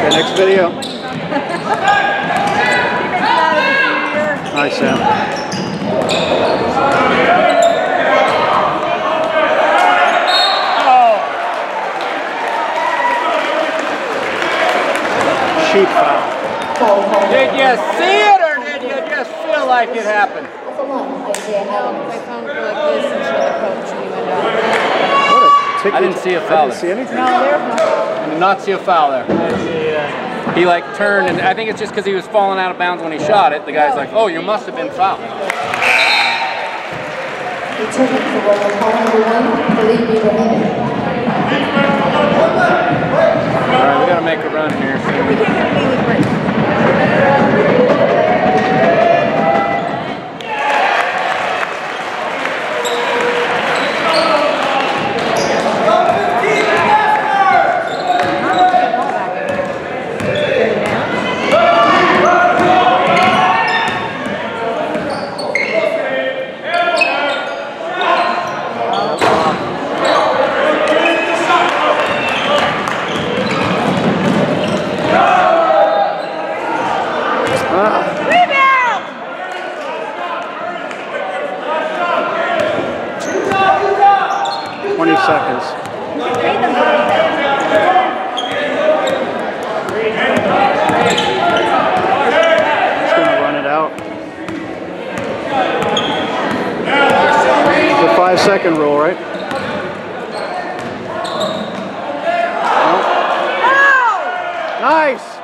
Okay, next video. Nice, Sam. Oh. Sheep foul. Did you see it or did you just feel like it happened? No, because I found it like this and showed the coach and he went out. I didn't see a foul. I didn't see anything. No, there's no foul. I did not see a foul there. He like turned, and I think it's just because he was falling out of bounds when he shot it. The guy's like, oh, you must have been fouled. He took it for roll call number 1, the lead be prohibited. Alright, we gotta make a run here soon. We can't get a lead with break. Rebound! 20 seconds. Just gonna run it out. It's a 5-second rule, right? No. Nice!